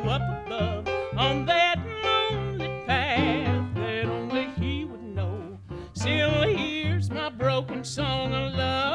up above on that lonely path that only he would know. Still, here's my broken song of love.